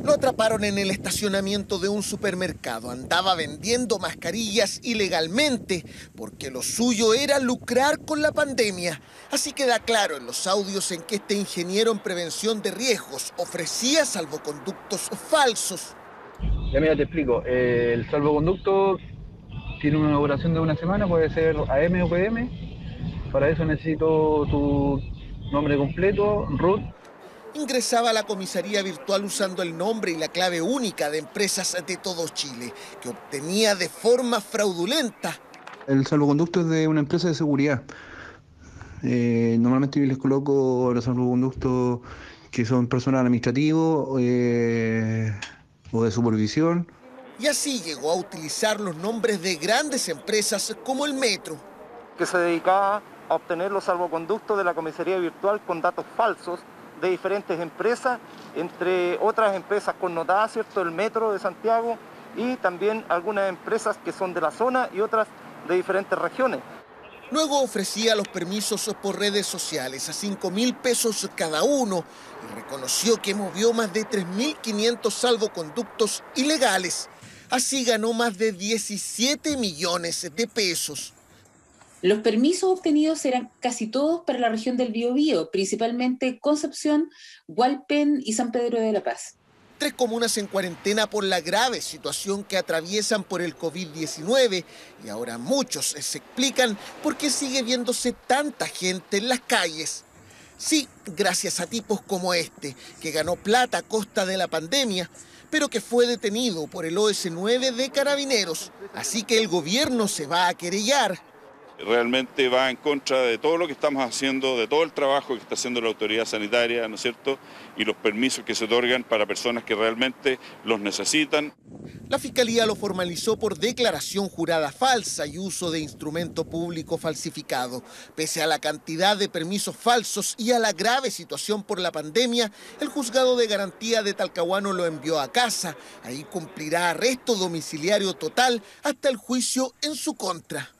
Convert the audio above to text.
Lo atraparon en el estacionamiento de un supermercado. Andaba vendiendo mascarillas ilegalmente porque lo suyo era lucrar con la pandemia. Así queda claro en los audios en que este ingeniero en prevención de riesgos ofrecía salvoconductos falsos. Ya mira, te explico. El salvoconducto tiene una duración de una semana, puede ser AM o PM. Para eso necesito tu nombre completo, RUT. Ingresaba a la comisaría virtual usando el nombre y la clave única de empresas de todo Chile, que obtenía de forma fraudulenta. El salvoconducto es de una empresa de seguridad. Normalmente yo les coloco los salvoconductos que son personal administrativo o de supervisión. Y así llegó a utilizar los nombres de grandes empresas como el Metro. Que se dedicaba a obtener los salvoconductos de la comisaría virtual con datos falsos de diferentes empresas, entre otras empresas connotadas, ¿cierto?, el Metro de Santiago y también algunas empresas que son de la zona y otras de diferentes regiones. Luego ofrecía los permisos por redes sociales a 5.000 pesos cada uno y reconoció que movió más de 3.500 salvoconductos ilegales. Así ganó más de 17 millones de pesos. Los permisos obtenidos eran casi todos para la región del Biobío, principalmente Concepción, Hualpén y San Pedro de la Paz. 3 comunas en cuarentena por la grave situación que atraviesan por el COVID-19 y ahora muchos se explican por qué sigue viéndose tanta gente en las calles. Sí, gracias a tipos como este, que ganó plata a costa de la pandemia, pero que fue detenido por el OS9 de Carabineros. Así que el gobierno se va a querellar. Realmente va en contra de todo lo que estamos haciendo, de todo el trabajo que está haciendo la autoridad sanitaria, ¿no es cierto?, y los permisos que se otorgan para personas que realmente los necesitan. La Fiscalía lo formalizó por declaración jurada falsa y uso de instrumento público falsificado. Pese a la cantidad de permisos falsos y a la grave situación por la pandemia, el juzgado de garantía de Talcahuano lo envió a casa. Ahí cumplirá arresto domiciliario total hasta el juicio en su contra.